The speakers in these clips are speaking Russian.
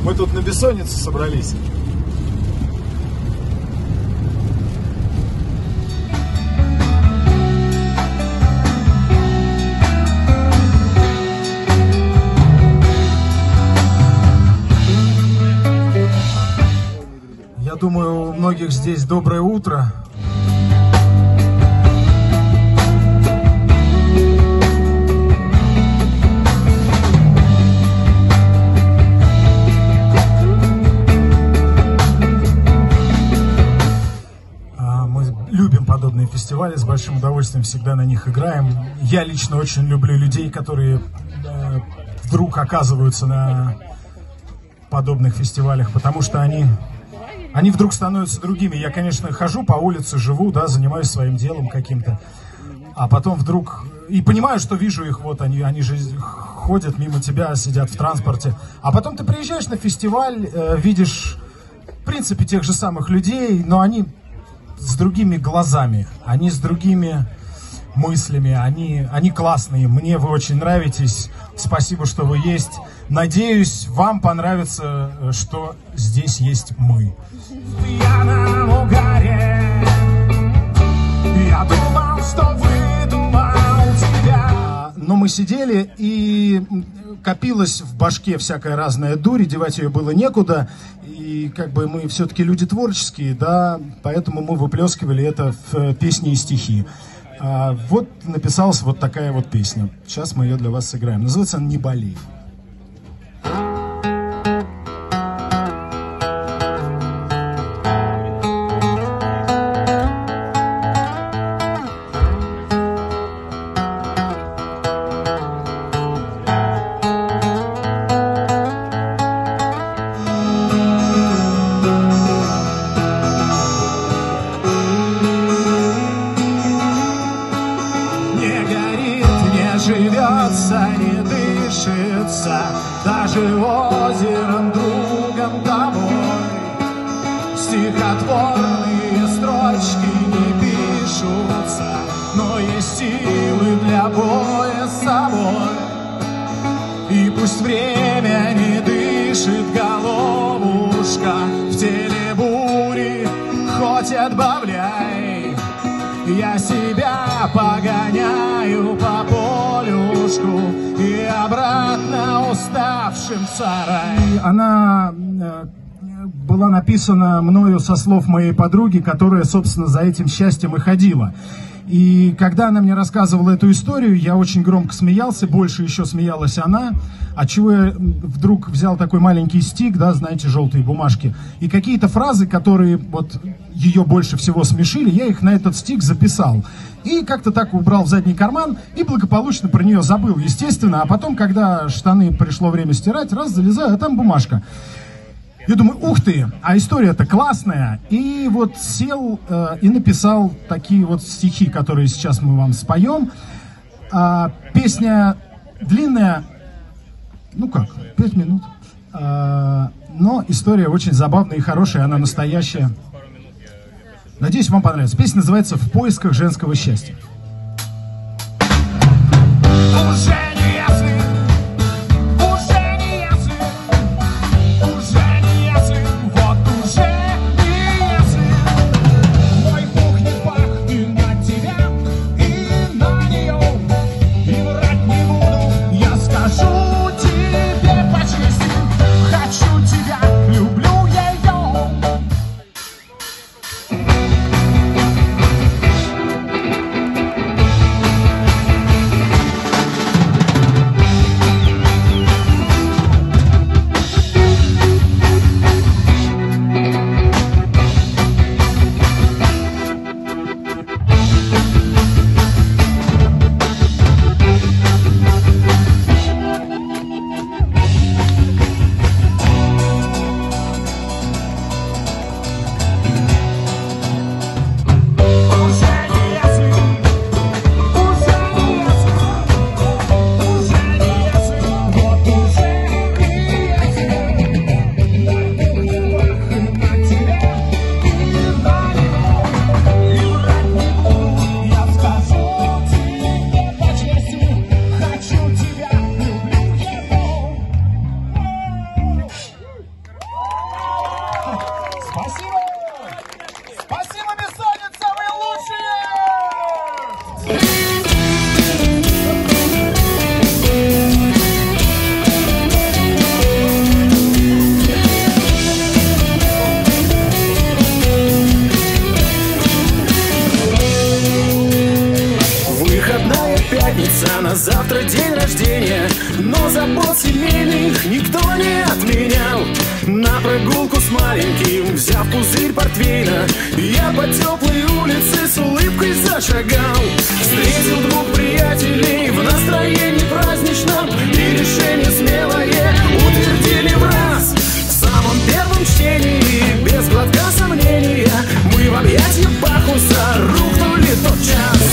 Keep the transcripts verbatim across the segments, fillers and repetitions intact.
Мы тут на бессонницу собрались. Я думаю, у многих здесь доброе утро. Подобные фестивали, с большим удовольствием всегда на них играем. Я лично очень люблю людей, которые э, вдруг оказываются на подобных фестивалях, потому что они, они вдруг становятся другими. Я, конечно, хожу по улице, живу, да, занимаюсь своим делом каким-то, а потом вдруг... И понимаю, что вижу их, вот они, они же ходят мимо тебя, сидят в транспорте. А потом ты приезжаешь на фестиваль, э, видишь, в принципе, тех же самых людей, но они... с другими глазами, они с другими мыслями, они, они классные, мне вы очень нравитесь, спасибо, что вы есть, надеюсь, вам понравится, что здесь есть мы. Я на угаре, я думал, что выдумал тебя. Но мы сидели, и копилась в башке всякая разная дурь, девать ее было некуда. И как бы мы все-таки люди творческие, да, поэтому мы выплескивали это в песни и стихи. А вот написалась вот такая вот песня. Сейчас мы ее для вас сыграем. Называется она «Не болей». Живется, не дышится, даже озером, другом тобой. Стихотворные строчки не пишутся, но есть силы для боя с собой. И пусть время не дышит, головушка, в теле бури хоть отбавляй. Я себя погоняю по полюшку и обратно уставшим в сарай. Она э, была написана мною со слов моей подруги, которая, собственно, за этим счастьем и ходила. И когда она мне рассказывала эту историю, я очень громко смеялся, больше еще смеялась она, отчего я вдруг взял такой маленький стик, да, знаете, желтые бумажки, и какие-то фразы, которые вот ее больше всего смешили, я их на этот стик записал. И как-то так убрал в задний карман и благополучно про нее забыл, естественно. А потом, когда штаны пришло время стирать, раз залезаю, а там бумажка. Я думаю, ух ты, а история-то классная. И вот сел э, и написал такие вот стихи, которые сейчас мы вам споем. А, песня длинная, ну как, пять минут. А, но история очень забавная и хорошая, она настоящая. Надеюсь, вам понравится. Песня называется «В поисках женского счастья». прогулку с маленьким, взяв пузырь портвейна, я по теплой улице с улыбкой зашагал. Встретил двух приятелей в настроении праздничном, и решение смелое утвердили в раз. В самом первом чтении, без глотка сомнения, мы в объятья Бахуса рухнули тотчас.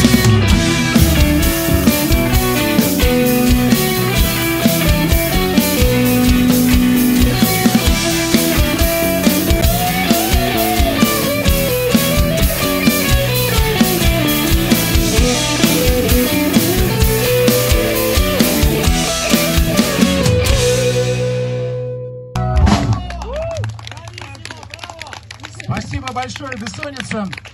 Спасибо большое, Бессонница.